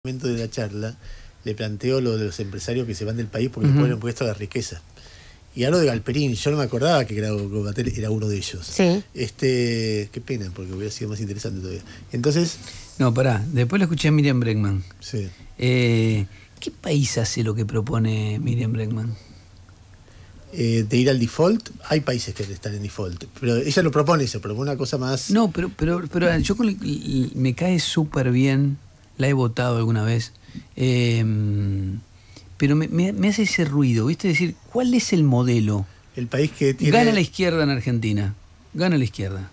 momento de la charla le planteo lo de los empresarios que se van del país porque le ponen impuesto a la riqueza. Y hablo de Galperín, yo no me acordaba que Graubatel era uno de ellos. Sí. Qué pena, porque hubiera sido más interesante todavía. Entonces... No, pará, después lo escuché a Miriam Bregman. Sí. ¿Qué país hace lo que propone Miriam Bregman? De ir al default, hay países que están en default, pero ella lo propone, se propone una cosa más... No, pero yo me cae súper bien, la he votado alguna vez, pero me hace ese ruido, ¿viste? Es decir, ¿cuál es el modelo? El país que tiene... Gana la izquierda en Argentina, gana la izquierda.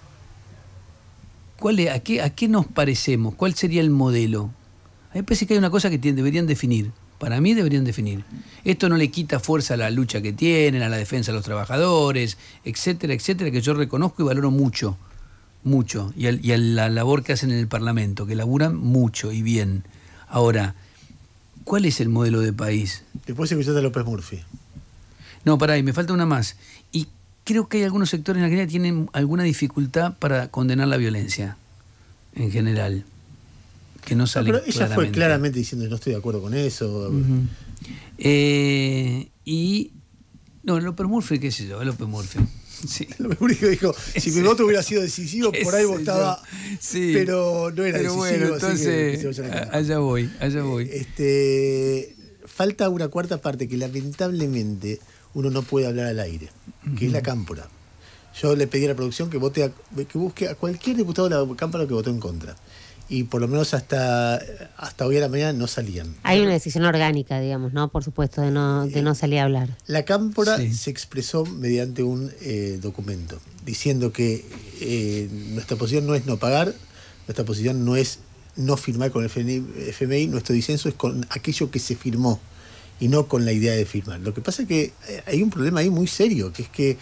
¿A qué nos parecemos? ¿Cuál sería el modelo? A mí me parece que hay una cosa que deberían definir. Para mí deberían definir. Esto no le quita fuerza a la lucha que tienen, a la defensa de los trabajadores, etcétera, etcétera, que yo reconozco y valoro mucho, y a la labor que hacen en el Parlamento, que laburan mucho y bien. Ahora, ¿cuál es el modelo de país? Después escuchaste a López Murphy. No, pará, y me falta una más. Y creo que hay algunos sectores en Argentina que tienen alguna dificultad para condenar la violencia, en general. Que no sale pero ella fue claramente diciendo no estoy de acuerdo con eso. No, López Murphy, qué sé yo, López Murphy. Sí. López Murphy dijo, si mi voto hubiera sido decisivo, por ahí votaba, sí, pero no era decisivo. Bueno, entonces, así que allá voy. Falta una cuarta parte que lamentablemente uno no puede hablar al aire, que es la cámpora. Yo le pedí a la producción que busque a cualquier diputado de la cámpora que votó en contra. Y por lo menos hasta hoy a la mañana no salían. Hay una decisión orgánica, digamos, ¿no? Por supuesto, de no salir a hablar. La cámpora se expresó mediante un documento, diciendo que nuestra posición no es no pagar, nuestra posición no es no firmar con el FMI, nuestro disenso es con aquello que se firmó y no con la idea de firmar. Lo que pasa es que hay un problema ahí muy serio, que es que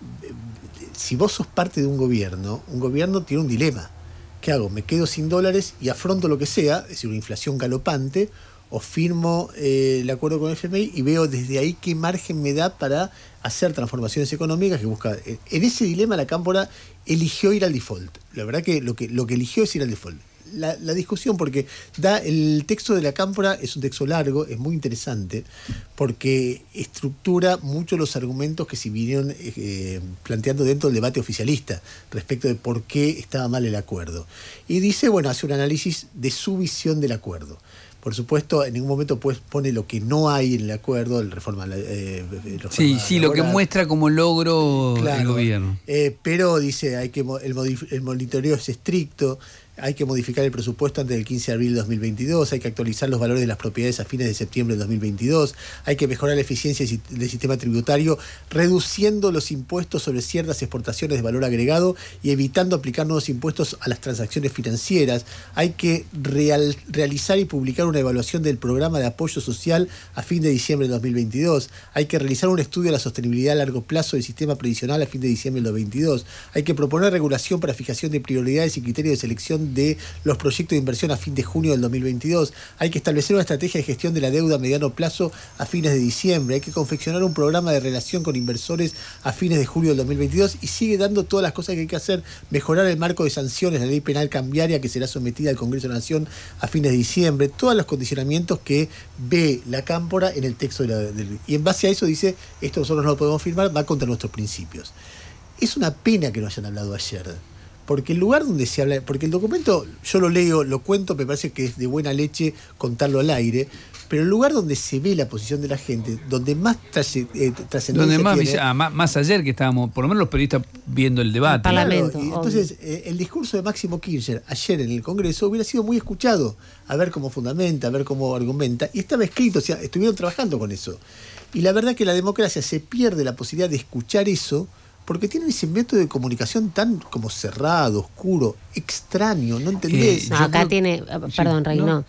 si vos sos parte de un gobierno tiene un dilema. ¿Qué hago? ¿Me quedo sin dólares y afronto lo que sea, es decir, una inflación galopante, o firmo el acuerdo con el FMI y veo desde ahí qué margen me da para hacer transformaciones económicas que busca? En ese dilema la cámpora eligió ir al default. La verdad que lo que eligió es ir al default. La discusión, porque el texto de la cámpora es un texto largo, es muy interesante, porque estructura mucho los argumentos que se vinieron planteando dentro del debate oficialista respecto de por qué estaba mal el acuerdo. Y dice, hace un análisis de su visión del acuerdo. Por supuesto, en ningún momento pone lo que no hay en el acuerdo, el reforma sí, lo que muestra como logro el gobierno. Pero dice, el monitoreo es estricto, hay que modificar el presupuesto antes del 15 de abril de 2022, hay que actualizar los valores de las propiedades a fines de septiembre de 2022, hay que mejorar la eficiencia del sistema tributario, reduciendo los impuestos sobre ciertas exportaciones de valor agregado y evitando aplicar nuevos impuestos a las transacciones financieras, hay que realizar y publicar una evaluación del programa de apoyo social a fin de diciembre de 2022, hay que realizar un estudio de la sostenibilidad a largo plazo del sistema previsional a fin de diciembre de 2022, hay que proponer regulación para fijación de prioridades y criterios de selección de los proyectos de inversión a fin de junio del 2022. Hay que establecer una estrategia de gestión de la deuda a mediano plazo a fines de diciembre. Hay que confeccionar un programa de relación con inversores a fines de julio del 2022 y sigue dando todas las cosas que hay que hacer. Mejorar el marco de sanciones, la ley penal cambiaria que será sometida al Congreso de la Nación a fines de diciembre. Todos los condicionamientos que ve la cámpora en el texto y en base a eso dice, esto nosotros no lo podemos firmar, va contra nuestros principios. Es una pena que no hayan hablado ayer. Porque el lugar donde se habla, porque el documento yo lo leo, lo cuento, me parece que es de buena leche contarlo al aire, pero el lugar donde se ve la posición de la gente, donde más trascendencia donde más tiene, más ayer que estábamos, por lo menos los periodistas viendo el debate. Parlamento, claro, y entonces el discurso de Máximo Kirchner ayer en el Congreso hubiera sido muy escuchado, a ver cómo fundamenta, a ver cómo argumenta, y estaba escrito, o sea, estuvieron trabajando con eso. Y la verdad que la democracia se pierde la posibilidad de escuchar eso, porque tienen ese método de comunicación tan como cerrado, oscuro, extraño, ¿no entendés? Acá tiene, perdón, Rey, no.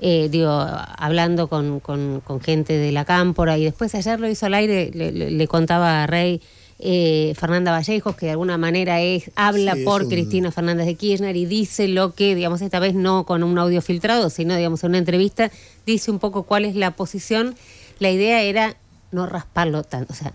Hablando con gente de la cámpora, y después ayer lo hizo al aire, le contaba a Rey, Fernanda Vallejos, que de alguna manera habla por Cristina Fernández de Kirchner y dice lo que, digamos, esta vez no con un audio filtrado, sino, digamos, en una entrevista, dice un poco cuál es la posición. La idea era no rasparlo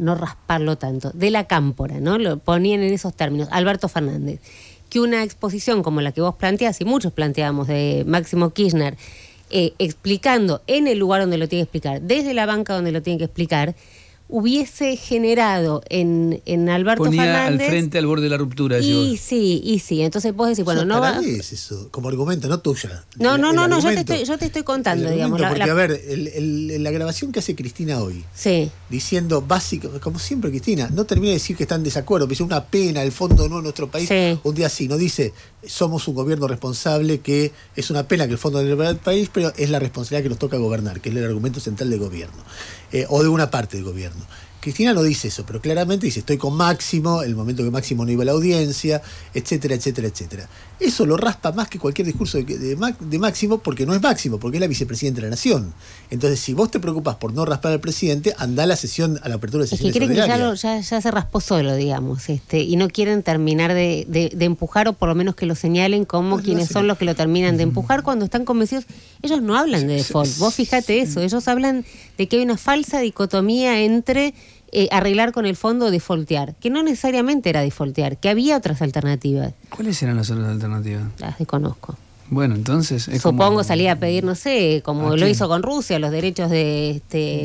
tanto, de la cámpora, ¿no? Lo ponían en esos términos, Alberto Fernández, que una exposición como la que vos planteás y muchos planteamos de Máximo Kirchner explicando en el lugar donde lo tiene que explicar, desde la banca donde lo tiene que explicar, hubiese generado en Alberto Ponía Fernández... al frente al borde de la ruptura. Y sí. Entonces vos decís, bueno, no va... es eso, como argumento, no tuya. No, yo te estoy contando, digamos. Porque, a ver, la grabación que hace Cristina hoy, sí, diciendo básico, como siempre Cristina, no termina de decir que está en desacuerdo, dice una pena, el fondo no en nuestro país, sí, un día así, no dice somos un gobierno responsable, que es una pena que el fondo no el país, pero es la responsabilidad que nos toca gobernar, que es el argumento central del gobierno, o de una parte del gobierno. Cristina no dice eso, pero claramente dice estoy con Máximo, el momento que Máximo no iba a la audiencia, etcétera, etcétera, etcétera. Eso lo raspa más que cualquier discurso de Máximo, porque no es Máximo, porque es la vicepresidenta de la Nación. Entonces, si vos te preocupás por no raspar al presidente, andá a la sesión, a la apertura de sesiones ordinarias. Es que creen que ya se raspó solo, digamos, y no quieren terminar de empujar, o por lo menos que lo señalen como quienes son los que lo terminan de empujar cuando están convencidos. Ellos no hablan de default, vos fíjate eso, ellos hablan de que hay una falsa dicotomía entre arreglar con el fondo o defaultear, que no necesariamente era defaultear, que había otras alternativas. ¿Cuáles eran las otras alternativas? Las desconozco. Bueno, entonces... Supongo salía a pedir, no sé, como lo hizo con Rusia, los derechos de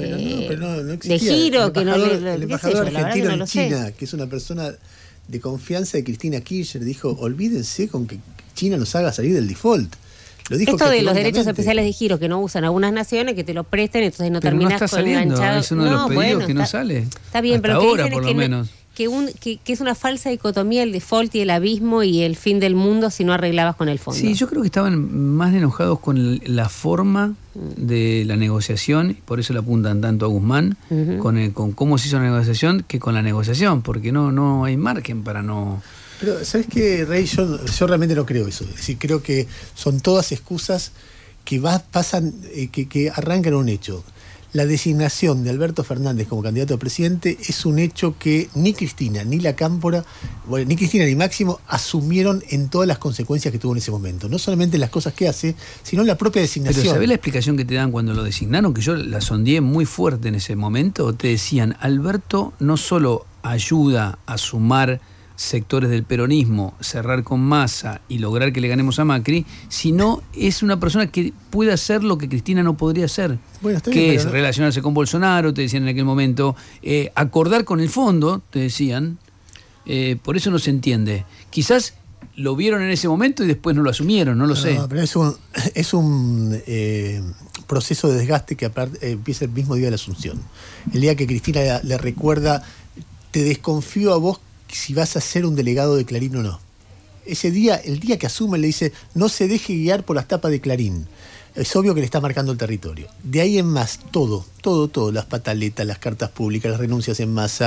de giro, que no le... El embajador argentino en China, que es una persona de confianza de Cristina Kirchner, dijo, olvídense con que China nos haga salir del default. Lo dijo esto de los derechos especiales de giro que no usan algunas naciones, que te lo presten, entonces no terminas con enganchado. Es uno de los pedidos que no sale. Está bien, hasta pero ahora, que dicen por lo menos. Que es una falsa dicotomía el default y el abismo y el fin del mundo si no arreglabas con el fondo. Sí, yo creo que estaban más enojados con la forma de la negociación, y por eso le apuntan tanto a Guzmán, con cómo se hizo la negociación, que con la negociación, porque no hay margen para no... Pero, ¿sabes qué, Rey? Yo realmente no creo eso. Es decir, creo que son todas excusas que pasan, que arrancan un hecho. La designación de Alberto Fernández como candidato a presidente es un hecho que ni Cristina, ni la Cámpora, bueno, ni Cristina ni Máximo asumieron en todas las consecuencias que tuvo en ese momento. No solamente las cosas que hace, sino en la propia designación. Pero ¿sabés la explicación que te dan cuando lo designaron? Que yo la sondeé muy fuerte en ese momento. Te decían, Alberto no solo ayuda a sumar sectores del peronismo, cerrar con Massa y lograr que le ganemos a Macri, sino es una persona que puede hacer lo que Cristina no podría hacer, bueno, que es relacionarse con Bolsonaro, te decían en aquel momento, acordar con el fondo, te decían, por eso no se entiende. Quizás lo vieron en ese momento y después no lo asumieron, no lo sé. Pero es un proceso de desgaste que empieza el mismo día de la Asunción. El día que Cristina le recuerda, te desconfío a vos si vas a ser un delegado de Clarín o no. Ese día, el día que asume, le dice, no se deje guiar por las tapas de Clarín. Es obvio que le está marcando el territorio. De ahí en más, todo, las pataletas, las cartas públicas, las renuncias en masa,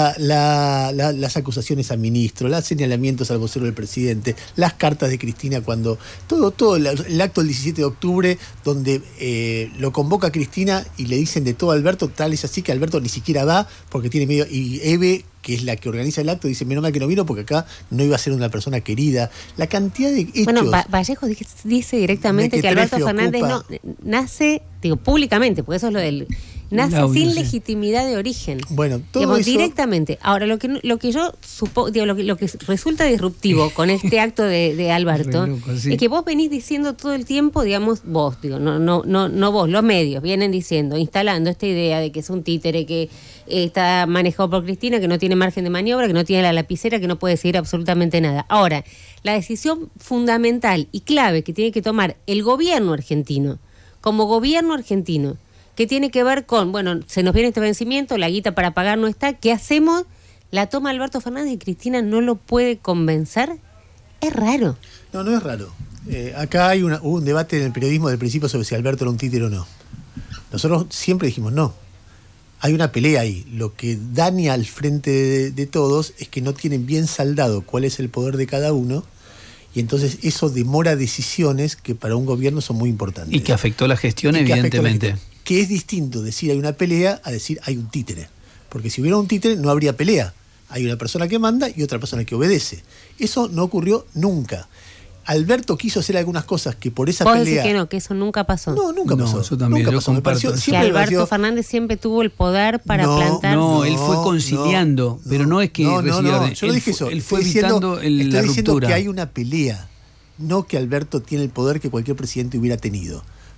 las acusaciones al ministro, los señalamientos al vocero del presidente, las cartas de Cristina cuando... Todo, el acto del 17 de octubre, donde lo convoca Cristina y le dicen de todo a Alberto, tal es así que Alberto ni siquiera va porque tiene miedo, y Eve, que es la que organiza el acto, dice, menos mal que no vino porque acá no iba a ser una persona querida. La cantidad de hechos... Bueno, Vallejo dice directamente que Alberto Fernández nace, digo, públicamente, porque eso es lo del... Nace sin legitimidad de origen. Bueno, todo digamos, eso... directamente. Ahora, lo que yo supongo, digo, lo que resulta disruptivo con este acto de Alberto loco, sí, es que vos venís diciendo todo el tiempo, digamos, vos, digo, no vos, los medios vienen diciendo, instalando esta idea de que es un títere que está manejado por Cristina, que no tiene margen de maniobra, que no tiene la lapicera, que no puede decir absolutamente nada. Ahora, la decisión fundamental y clave que tiene que tomar el gobierno argentino, como gobierno argentino, que tiene que ver con, bueno, se nos viene este vencimiento, la guita para pagar no está, ¿qué hacemos? La toma Alberto Fernández y Cristina no lo puede convencer. Es raro. No es raro. Acá hay hubo un debate en el periodismo del principio sobre si Alberto era un títere o no. Nosotros siempre dijimos no. Hay una pelea ahí. Lo que daña al frente de todos es que no tienen bien saldado cuál es el poder de cada uno, y entonces eso demora decisiones que para un gobierno son muy importantes. Y que afectó la gestión, evidentemente. Que es distinto decir hay una pelea a decir hay un títere. Porque si hubiera un títere no habría pelea. Hay una persona que manda y otra persona que obedece. Eso no ocurrió nunca. Alberto quiso hacer algunas cosas que por esa pelea... Decir que no, que eso nunca pasó. No, nunca pasó. Yo también nunca lo pasó. comparto. Que Alberto Fernández siempre tuvo el poder para plantar... No, él fue conciliando, pero no es que... Yo no dije eso. Él fue evitando la ruptura. Estoy diciendo que hay una pelea, no que Alberto tiene el poder que cualquier presidente hubiera tenido.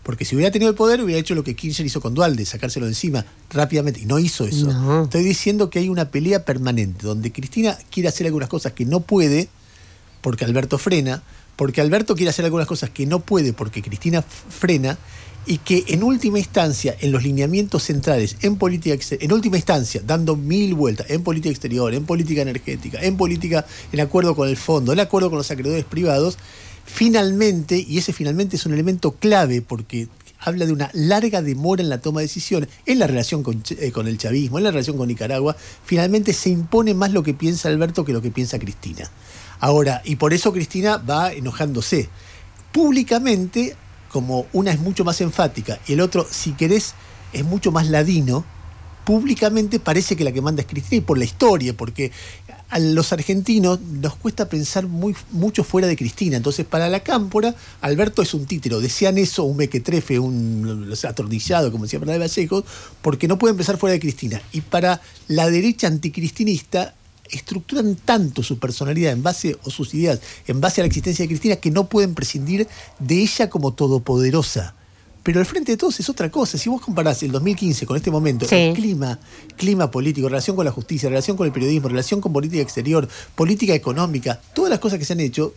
Porque si hubiera tenido el poder, hubiera hecho lo que Kirchner hizo con Duhalde, sacárselo de encima rápidamente. Y no hizo eso. No. Estoy diciendo que hay una pelea permanente, donde Cristina quiere hacer algunas cosas que no puede, porque Alberto frena, porque Alberto quiere hacer algunas cosas que no puede, porque Cristina frena, y que en última instancia, en los lineamientos centrales, en política exterior, en última instancia, dando 1000 vueltas, en política exterior, en política energética, en política, en acuerdo con el fondo, en acuerdo con los acreedores privados, finalmente, y ese finalmente es un elemento clave porque habla de una larga demora en la toma de decisiones, en la relación con el chavismo, en la relación con Nicaragua, finalmente se impone más lo que piensa Alberto que lo que piensa Cristina. Ahora, y por eso Cristina va enojándose. Públicamente, como una es mucho más enfática y el otro, si querés, es mucho más ladino, públicamente parece que la que manda es Cristina, y por la historia, porque a los argentinos nos cuesta pensar mucho fuera de Cristina. Entonces, para la cámpora, Alberto es un títere. Decían eso, un mequetrefe, un atornillado, como decía Fernández Vallejos, porque no pueden pensar fuera de Cristina. Y para la derecha anticristinista, estructuran tanto su personalidad en base, o sus ideas, en base a la existencia de Cristina, que no pueden prescindir de ella como todopoderosa. Pero al frente de todos es otra cosa. Si vos comparás el 2015 con este momento, sí, el clima político, relación con la justicia, relación con el periodismo, relación con política exterior, política económica, todas las cosas que se han hecho,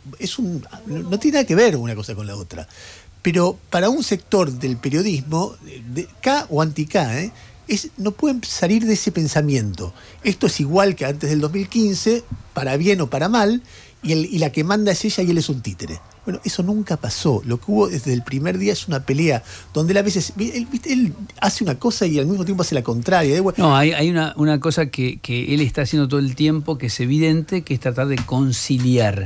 no tiene nada que ver una cosa con la otra. Pero para un sector del periodismo, de K o anti-K, no pueden salir de ese pensamiento. Esto es igual que antes del 2015, para bien o para mal, y la que manda es ella y él es un títere. Bueno, eso nunca pasó. Lo que hubo desde el primer día es una pelea donde él a veces él hace una cosa y al mismo tiempo hace la contraria. No, hay una cosa que él está haciendo todo el tiempo, que es evidente, que es tratar de conciliar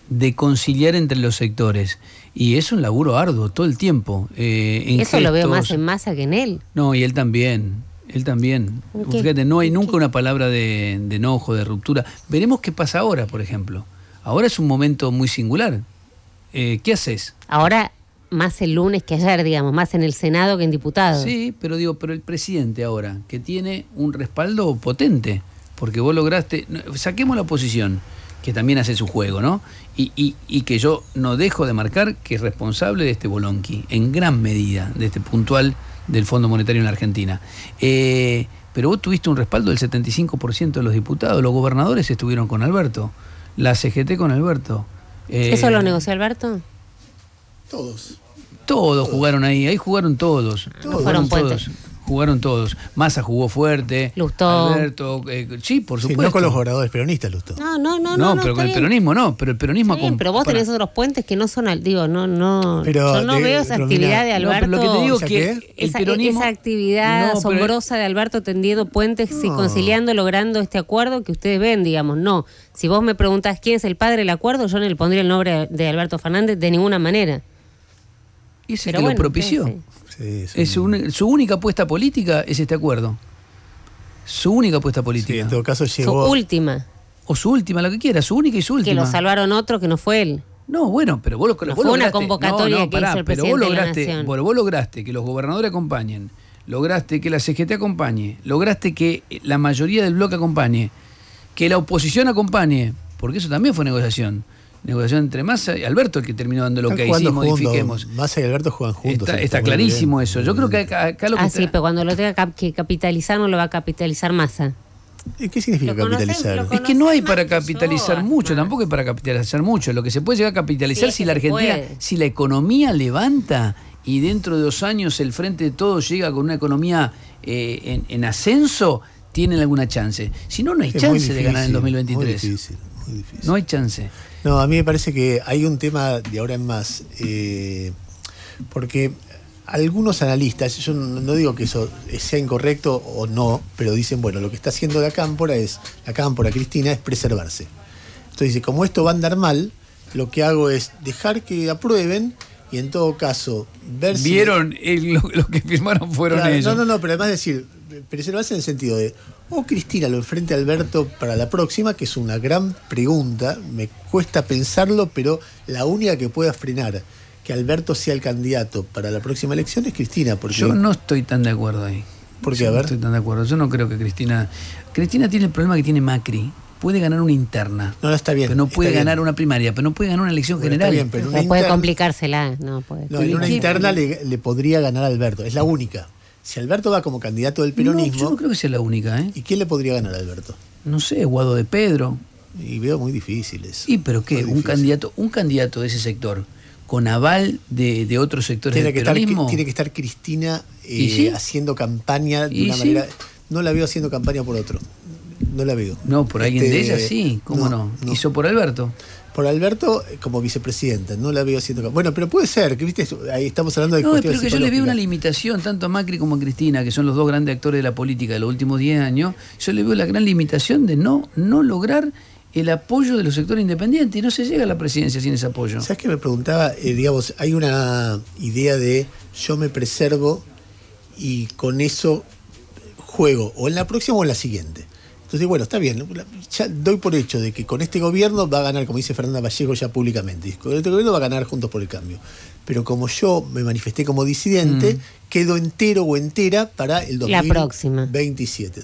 entre los sectores. Y es un laburo arduo todo el tiempo. Eso lo veo más en Massa que en él. No, y él también. Fíjate, no hay nunca una palabra de enojo, de ruptura. Veremos qué pasa ahora, por ejemplo. Ahora es un momento muy singular. ¿Qué haces? Ahora más el lunes que ayer, digamos, más en el Senado que en diputados. Sí, pero el presidente ahora, que tiene un respaldo potente, porque vos lograste, saquemos la oposición, que también hace su juego, ¿no? Y que yo no dejo de marcar que es responsable de este bolonqui, en gran medida, de este puntual del Fondo Monetario en la Argentina. Pero vos tuviste un respaldo del 75% de los diputados, los gobernadores estuvieron con Alberto, la CGT con Alberto. ¿Eso lo negoció Alberto? Todos jugaron ahí jugaron todos. No fueron Puentes. Jugaron todos. Massa jugó fuerte. Lustó. Alberto, sí, por supuesto. Sí, no con los gobernadores peronistas, Lustó. No, pero con el peronismo no. Pero el peronismo pero vos tenés otros puentes que no son, yo no veo esa actividad de Alberto. Pero lo que te digo es que el peronismo, esa actividad asombrosa de Alberto tendiendo puentes y conciliando, logrando este acuerdo que ustedes ven, digamos, no. Si vos me preguntás quién es el padre del acuerdo, yo no le pondría el nombre de Alberto Fernández de ninguna manera. Y ese que lo propició. Sí, su única apuesta política es este acuerdo. Su única apuesta política. Sí, en todo caso llegó... Su última. O su última, lo que quiera, su única y su última. Que lo salvaron otros que no fue él. No, bueno, pero vos fue una convocatoria que hizo el presidente de la Nación. Bueno, vos lograste que los gobernadores acompañen, lograste que la CGT acompañe, lograste que la mayoría del bloque acompañe, que la oposición acompañe, porque eso también fue negociación entre Massa y Alberto, el que terminó dando lo que hicimos, modifiquemos. Massa y Alberto juegan juntos. Está clarísimo eso. Yo creo que acá lo que... sí, pero cuando lo tenga que capitalizar no lo va a capitalizar Massa. ¿Qué significa capitalizar? Es que no hay para capitalizar mucho, tampoco hay para capitalizar mucho. Lo que se puede llegar a capitalizar si la Argentina, si la economía levanta y dentro de 2 años el Frente de Todos llega con una economía en ascenso, tienen alguna chance. Si no, no hay chance de ganar en 2023. Muy difícil. No hay chance. No, a mí me parece que hay un tema de ahora en más, porque algunos analistas, yo no digo que eso sea incorrecto o no, pero dicen, bueno, lo que está haciendo la cámpora Cristina, es preservarse. Entonces dice, como esto va a andar mal, lo que hago es dejar que aprueben y en todo caso ver si... ¿Vieron? Los que firmaron fueron ellos. No, pero además decir, preservarse en el sentido de, Cristina lo enfrente a Alberto para la próxima, que es una gran pregunta, me cuesta pensarlo, pero la única que pueda frenar que Alberto sea el candidato para la próxima elección es Cristina. Porque... Yo no estoy tan de acuerdo ahí. ¿Por qué? A ver. No estoy tan de acuerdo. Yo no creo que Cristina tiene el problema que tiene Macri. puede ganar una interna. No, está bien. Pero no puede ganar una primaria, pero no puede ganar una elección general. Está bien, pero no puede complicársela. No, puede. No, en una interna le podría ganar a Alberto. Es la única. Si Alberto va como candidato del peronismo... No, yo no creo que sea la única, ¿eh? ¿Y quién le podría ganar a Alberto? No sé, Guado de Pedro. Y veo muy difícil eso. ¿Y pero qué? Un candidato de ese sector, con aval de otros sectores del peronismo. Tiene que estar Cristina ¿Sí? haciendo campaña de una manera... No la veo haciendo campaña por otro. No la veo. No, por alguien de ella sí. ¿Cómo no? Hizo por Alberto. Por Alberto como vicepresidenta, no la veo haciendo... Bueno, pero puede ser, que viste, ahí estamos hablando de cuestiones pero que yo le veo una limitación, tanto a Macri como a Cristina, que son los dos grandes actores de la política de los últimos 10 años, yo le veo la gran limitación de no lograr el apoyo de los sectores independientes, y no se llega a la presidencia sin ese apoyo. ¿Sabes qué me preguntaba? Digamos, hay una idea de yo me preservo y con eso juego, o en la próxima o en la siguiente. Entonces, bueno, está bien, ya doy por hecho de que con este gobierno va a ganar, como dice Fernanda Vallejo ya públicamente, con este gobierno va a ganar Juntos por el Cambio. Pero como yo me manifesté como disidente, quedo entero o entera para el 2027.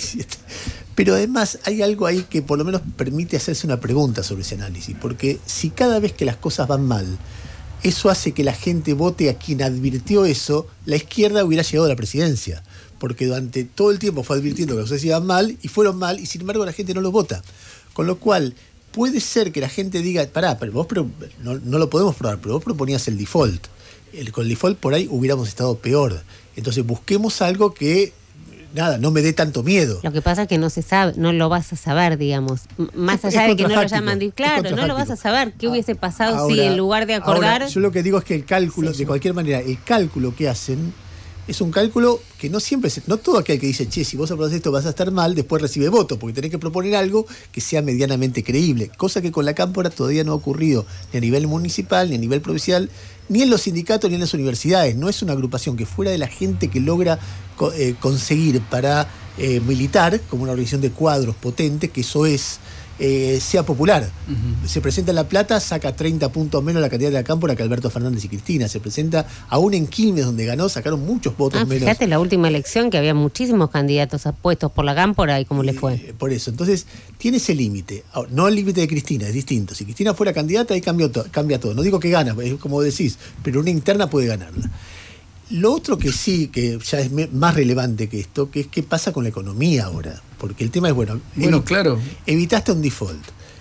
Pero además hay algo ahí que por lo menos permite hacerse una pregunta sobre ese análisis, porque si cada vez que las cosas van mal, eso hace que la gente vote a quien advirtió eso, la izquierda hubiera llegado a la presidencia. Porque durante todo el tiempo fue advirtiendo que las cosas iban mal y fueron mal, y sin embargo la gente no los vota. Con lo cual, puede ser que la gente diga, pero vos no lo podemos probar, pero vos proponías el default. Con el default por ahí hubiéramos estado peor. Entonces busquemos algo que, no me dé tanto miedo. Lo que pasa es que no se sabe, no lo vas a saber, digamos. Más allá de que no lo llaman, claro, no lo vas a saber. ¿Qué hubiese pasado si en lugar de acordar... Ahora, yo lo que digo es que el cálculo, de cualquier manera, el cálculo que hacen es un cálculo que no siempre, no todo aquel que dice, che, si vos aprobás esto vas a estar mal, después recibe votos, porque tenés que proponer algo que sea medianamente creíble, cosa que con la Cámpora todavía no ha ocurrido, ni a nivel municipal, ni a nivel provincial, ni en los sindicatos, ni en las universidades. No es una agrupación que fuera de la gente que logra conseguir para militar, como una organización de cuadros potente, que eso es... sea popular. Se presenta en La Plata, saca 30 puntos menos la cantidad de la Cámpora que Alberto Fernández y Cristina. Se presenta aún en Quilmes, donde ganó, sacaron muchos votos menos. Fíjate la última elección que había muchísimos candidatos apuestos por la Cámpora y cómo le fue. Por eso, entonces, tiene ese límite. No el límite de Cristina, es distinto. Si Cristina fuera candidata, ahí cambia todo. No digo que gana, es como decís, pero una interna puede ganarla. Lo otro que sí, que ya es más relevante que esto, que es qué pasa con la economía ahora. Porque el tema es, claro, evitaste un default.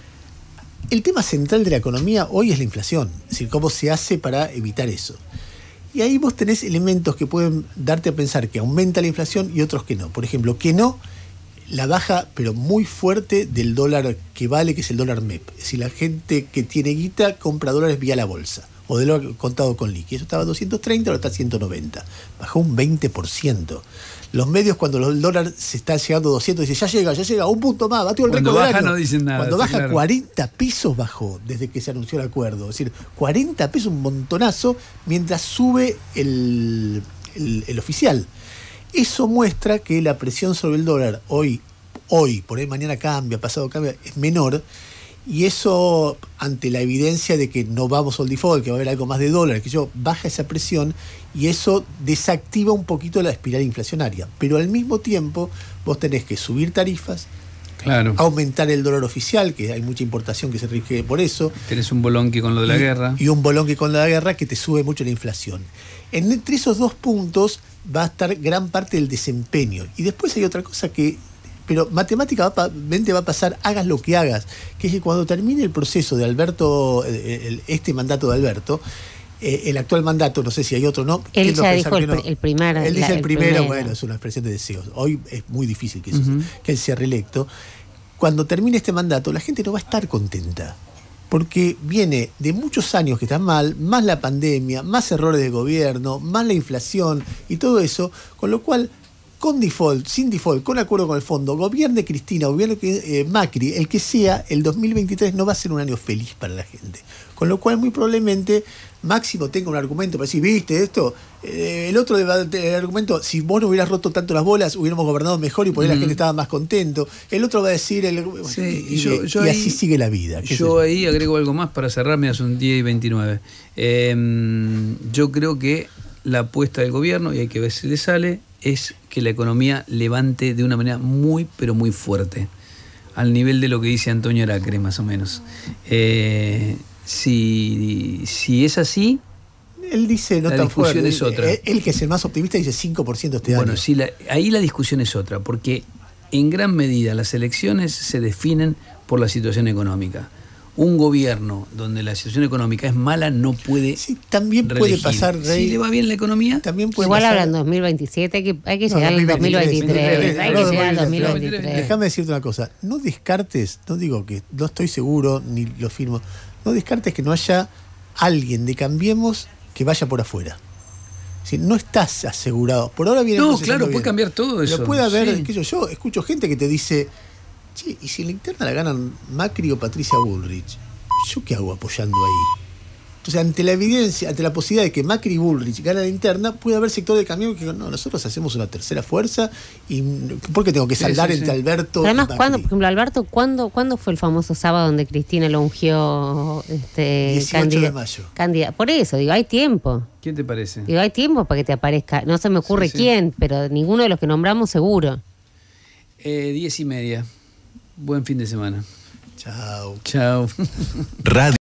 El tema central de la economía hoy es la inflación. Es decir, cómo se hace para evitar eso. Y ahí vos tenés elementos que pueden darte a pensar que aumenta la inflación y otros que no. Por ejemplo, que no, la baja, pero muy fuerte, del dólar que vale, que es el dólar MEP. Es decir, la gente que tiene guita compra dólares vía la bolsa. O de lo contado con liqui. Eso estaba a 230, ahora está a 190. Bajó un 20%. Los medios, cuando el dólar se está llegando a 200, dicen, ya llega, un punto más, batió el récord del año. Cuando baja no dicen nada. Cuando baja, claro. 40 pesos bajó desde que se anunció el acuerdo. Es decir, 40 pesos, un montonazo, mientras sube el oficial. Eso muestra que la presión sobre el dólar hoy, por ahí mañana cambia, pasado cambia, es menor. Y eso, ante la evidencia de que no vamos al default, que va a haber algo más de dólares, baja esa presión y eso desactiva un poquito la espiral inflacionaria. Pero al mismo tiempo, vos tenés que subir tarifas, claro, aumentar el dólar oficial, que hay mucha importación que se rige por eso. Tenés un bolonqui con lo de la guerra. Y un bolonqui con la guerra que te sube mucho la inflación. Entre esos dos puntos va a estar gran parte del desempeño. Y después hay otra cosa pero matemáticamente va a pasar, hagas lo que hagas, que es que cuando termine el proceso de Alberto, este mandato de Alberto, el actual mandato, no sé si hay otro o no. Él ya dijo el primero. Él dice el primero, bueno, es una expresión de deseos. Hoy es muy difícil que él sea reelecto. Cuando termine este mandato, la gente no va a estar contenta. Porque viene de muchos años que están mal, más la pandemia, más errores de gobierno, más la inflación y todo eso, con lo cual, con default, sin default, con acuerdo con el fondo, gobierne Cristina, gobierne Macri, el que sea, el 2023 no va a ser un año feliz para la gente. Con lo cual, muy probablemente, Máximo tenga un argumento para decir, ¿viste esto? El otro el argumento, si vos no hubieras roto tanto las bolas, hubiéramos gobernado mejor y por ahí la gente estaba más contento. El otro va a decir... y así sigue la vida. Yo ahí agrego algo más para cerrarme, hace un 10 y 29. Yo creo que la apuesta del gobierno, y hay que ver si le sale, es que la economía levante de una manera muy, pero muy fuerte. al nivel de lo que dice Antonio Aracre, más o menos. Si es así... Él dice no la tan discusión fuerte. Es otra. Él, que es el más optimista, dice 5% este año. Bueno, sí, ahí la discusión es otra, porque en gran medida las elecciones se definen por la situación económica. Un gobierno donde la situación económica es mala no puede. Sí, también reelegir. puede pasar, Rey. Si le va bien la economía, también puede igual pasar. hablan 2027, hay que llegar al 2023. Hay que llegar al 2023. Déjame decirte una cosa. No descartes, no digo que no estoy seguro ni lo firmo, no descartes que no haya alguien de Cambiemos que vaya por afuera. Si no estás asegurado. Por ahora viene. No, claro, puede cambiar todo eso. Pero puede haber, sí. yo escucho gente que te dice, che, ¿y si en la interna la ganan Macri o Patricia Bullrich? ¿Yo qué hago apoyando ahí? Entonces, ante la evidencia, ante la posibilidad de que Macri y Bullrich ganen la interna, puede haber sector de Cambiemos que digan, no, nosotros hacemos una tercera fuerza y ¿por qué tengo que saldar entre Alberto Pero además, y Macri? ¿cuándo, por ejemplo, Alberto, ¿cuándo fue el famoso sábado donde Cristina lo ungió 18 de mayo. Por eso, digo, hay tiempo. ¿Quién te parece? Digo, hay tiempo para que te aparezca. No se me ocurre quién, pero ninguno de los que nombramos seguro. 10:30. Buen fin de semana. Chao. Chao. Radio